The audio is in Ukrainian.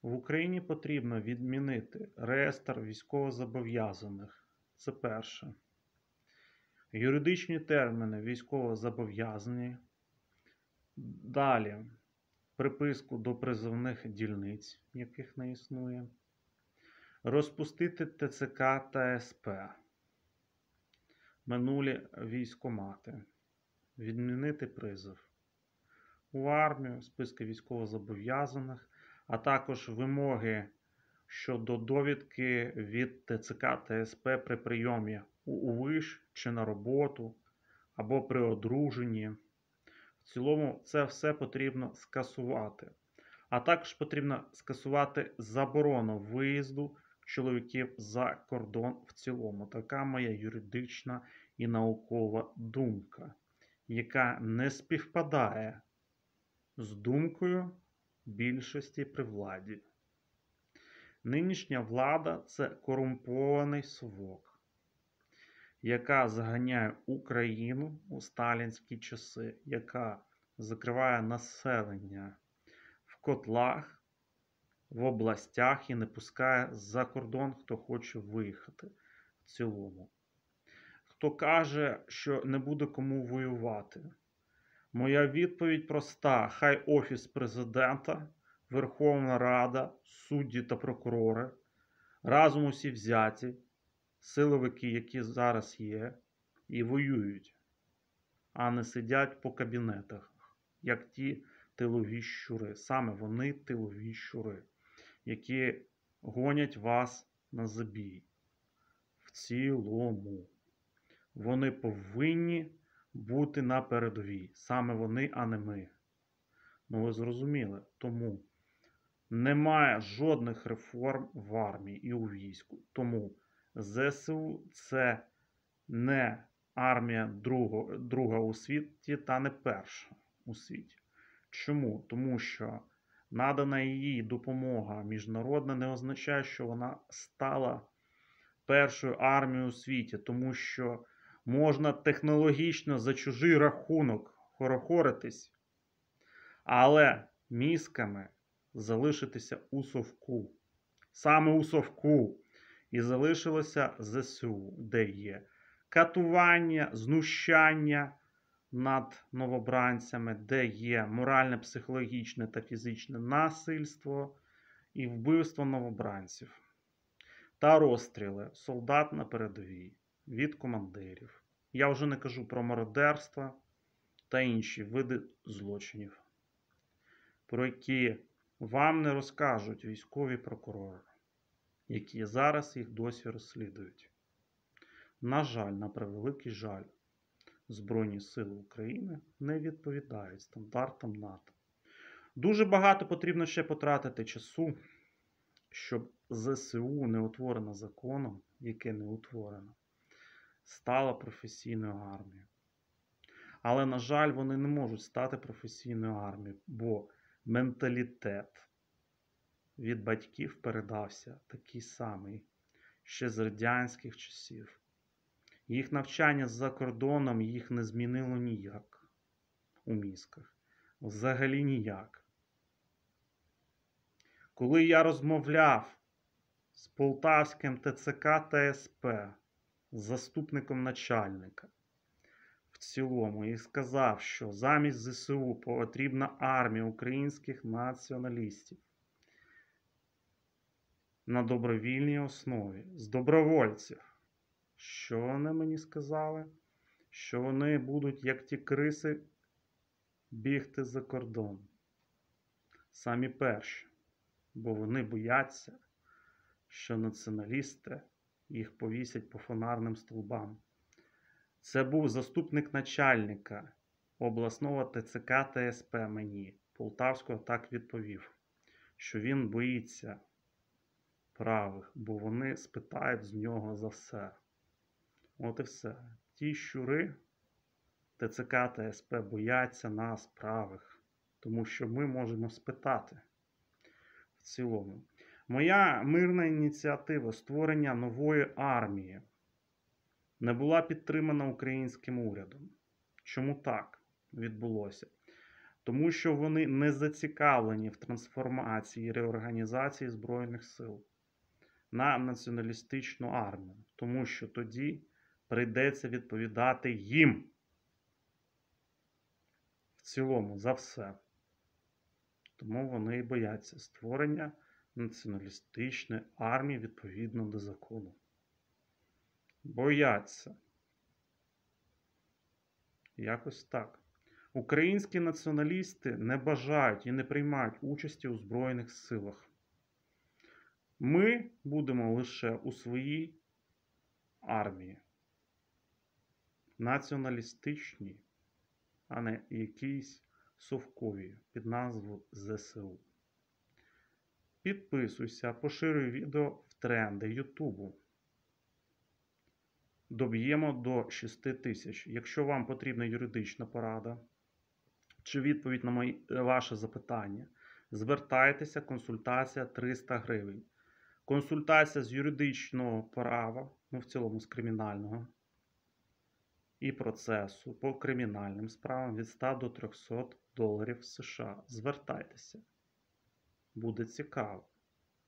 В Україні потрібно відмінити реєстр військовозобов'язаних. Це перше. Юридичні терміни військовозобов'язані. Далі приписку до призовних дільниць, яких не існує. Розпустити ТЦК та СП. Минулі військкомати. Відмінити призов у армію, списки військовозобов'язаних, а також вимоги щодо довідки від ТЦК та СП при прийомі у виш чи на роботу, або при одруженні. В цілому це все потрібно скасувати. А також потрібно скасувати заборону виїзду чоловіків за кордон в цілому. Така моя юридична і наукова думка, яка не співпадає з думкою більшості при владі. Нинішня влада – це корумпований совок, яка заганяє Україну у сталінські часи, яка закриває населення в котлах, в областях і не пускає за кордон, хто хоче виїхати в цілому. Хто каже, що не буде кому воювати. Моя відповідь проста. Хай Офіс Президента, Верховна Рада, судді та прокурори, разом усі взяті, силовики, які зараз є, і воюють, а не сидять по кабінетах, як ті тилові щури. Саме вони тилові щури, які гонять вас на забій. В цілому. Вони повинні бути на передовій. Саме вони, а не ми. Ну ви зрозуміли. Тому немає жодних реформ в армії і у війську. Тому ЗСУ – це не армія друга у світі та не перша у світі. Чому? Тому що надана їй допомога міжнародна не означає, що вона стала першою армією у світі. Тому що можна технологічно за чужий рахунок хорохоритись, але мізками залишитися у совку. Саме у совку. І залишилося ЗСУ, де є катування, знущання над новобранцями, де є моральне, психологічне та фізичне насильство і вбивство новобранців. Та розстріли солдат на передовій від командирів. Я вже не кажу про мародерство та інші види злочинів, про які вам не розкажуть військові прокурори, які зараз їх досі розслідують. На жаль, на превеликий жаль, Збройні Сили України не відповідають стандартам НАТО. Дуже багато потрібно ще потратити часу, щоб ЗСУ, не утворена законом, яке не утворено, стала професійною армією. Але, на жаль, вони не можуть стати професійною армією, бо менталітет від батьків передався такий самий, ще з радянських часів. Їх навчання за кордоном їх не змінило ніяк у мізках. Взагалі ніяк. Коли я розмовляв з полтавським ТЦК та СП, з заступником начальника в цілому, і сказав, що замість ЗСУ потрібна армія українських націоналістів на добровільній основі, з добровольців. Що вони мені сказали? Що вони будуть, як ті криси, бігти за кордон. Самі перші. Бо вони бояться, що націоналісти їх повісять по фонарним стовбам. Це був заступник начальника обласного ТЦК та СП мені, Полтавського, так відповів, що він боїться правих, бо вони спитають з нього за все. От і все. Ті щури ТЦК та СП бояться нас, правих, тому що ми можемо спитати. В цілому. Моя мирна ініціатива створення нової армії не була підтримана українським урядом. Чому так відбулося? Тому що вони не зацікавлені в трансформації і реорганізації Збройних сил на націоналістичну армію. Тому що тоді прийдеться відповідати їм в цілому за все. Тому вони і бояться створення націоналістичної армії відповідно до закону. Бояться. Якось так. Українські націоналісти не бажають і не приймають участі у Збройних силах. Ми будемо лише у своїй армії. Націоналістичній, а не якійсь совковій під назвою ЗСУ. Підписуйся, поширюй відео в тренди Ютубу. Доб'ємо до 6 тисяч. Якщо вам потрібна юридична порада чи відповідь на ваше запитання, звертайтеся, консультація 300 гривень. Консультація з юридичного права, в цілому з кримінального, і процесу по кримінальним справам від 100 до $300 США. Звертайтеся. Буде цікаво.